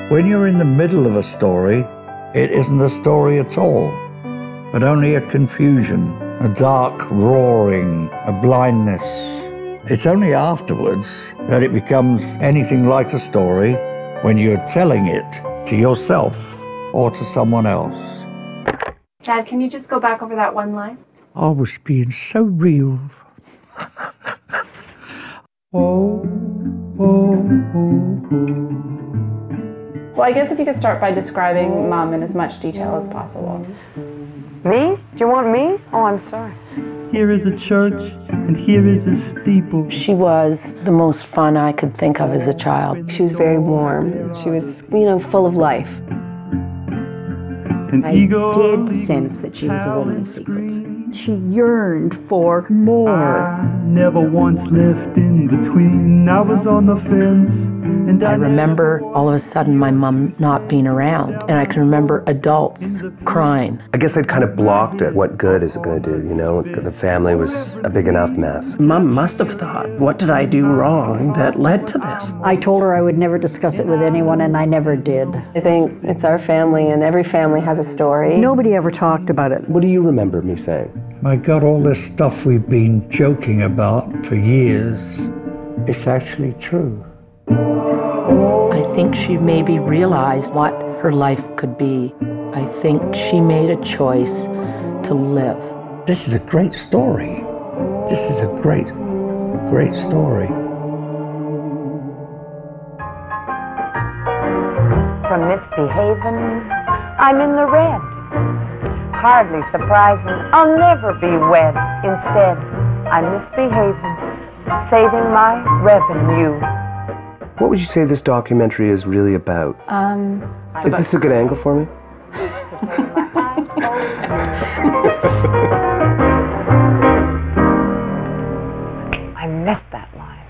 When you're in the middle of a story, it isn't a story at all, but only a confusion, a dark roaring, a blindness. It's only afterwards that it becomes anything like a story, when you're telling it to yourself or to someone else. Dad, can you just go back over that one line? I was being so real. Oh, oh, oh, oh. Well, I guess if you could start by describing Mom in as much detail as possible. Me? Do you want me? Oh, I'm sorry. Here is a church, and here is a steeple. She was the most fun I could think of as a child. She was very warm. She was, full of life. I did sense that she was a woman of secrets. She yearned for more. I never once left in between. I was on the fence, and I remember all of a sudden my mom not being around, and I can remember adults crying. I guess I'd kind of blocked it. What good is it going to do, you know? The family was a big enough mess. Mom must have thought, what did I do wrong that led to this? I told her I would never discuss it with anyone, and I never did. I think it's our family, and every family has a story. Nobody ever talked about it. What do you remember me saying? My God, all this stuff we've been joking about for years, it's actually true. I think she maybe realized what her life could be. I think she made a choice to live. This is a great story. This is a great, great story. From misbehaving, I'm in the red. Hardly surprising, I'll never be wed. Instead, I'm misbehaving, saving my revenue. What would you say this documentary is really about? Is this a good angle for me? I missed that line.